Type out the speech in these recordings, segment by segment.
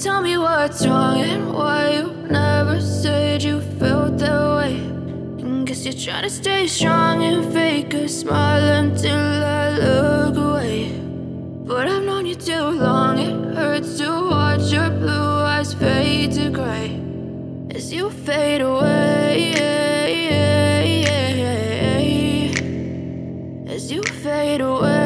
tell me what's wrong and why you never said you felt that way. And guess you're trying to stay strong and fake a smile until I look away. But I've known you too long, it hurts to watch your blue eyes fade to gray as you fade away, as you fade away.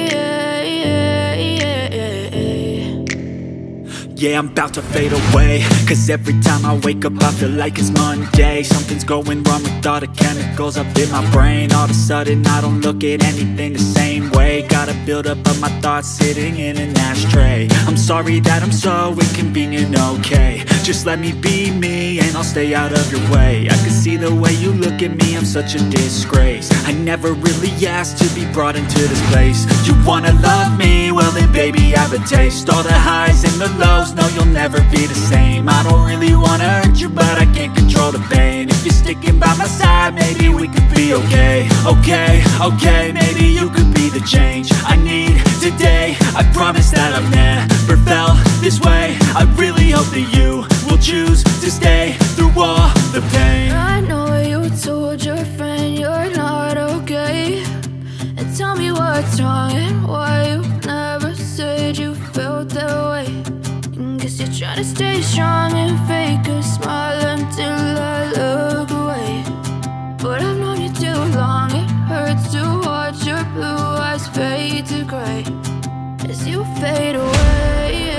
Yeah, I'm about to fade away, cause every time I wake up I feel like it's Monday. Something's going wrong with all the chemicals up in my brain. All of a sudden I don't look at anything the same way. Got a buildup of my thoughts sitting in an ashtray. I'm sorry that I'm so inconvenient, okay. Just let me be me and I'll stay out of your way. I can see the way you look at me, I'm such a disgrace. I never really asked to be brought into this place. You wanna love me? Well then baby I have a taste. All the highs and the lows, no, you'll never be the same. I don't really wanna hurt you, but I can't control the pain. If you're sticking by my side, maybe we could be okay. Okay, maybe you could be the change I need today. I promise that I've never felt this way. I really hope that you will choose to stay through all the pain. I know you told your friend you're not okay, and tell me what's wrong and why you never said you felt that way. Guess you're trying to stay strong and fake a smile until I look away. But I've known you too long, it hurts to watch your blue eyes fade to gray as you fade away,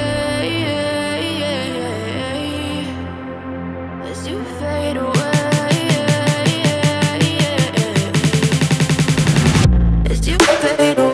as you fade away, as you fade away.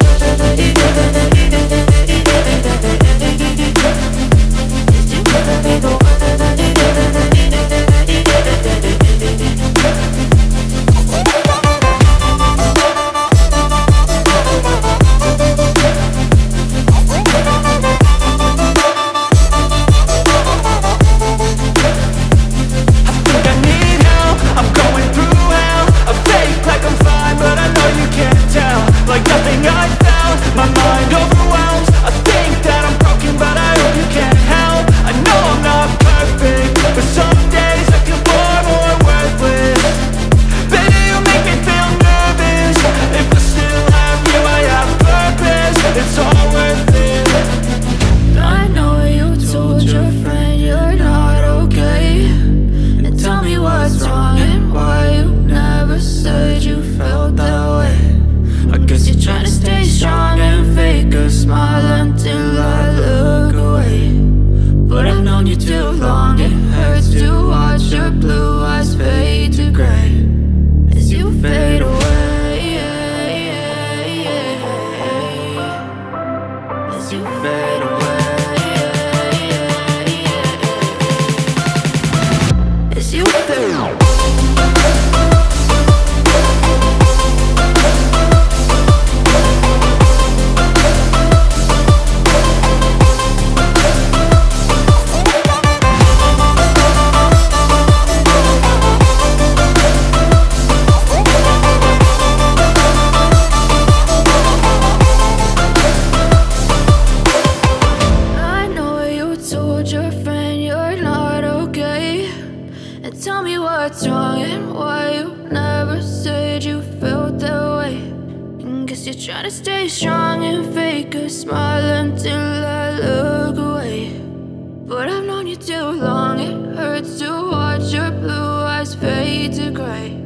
You're trying to stay strong and fake a smile until I look away. But I've known you too long, it hurts to watch your blue eyes fade to gray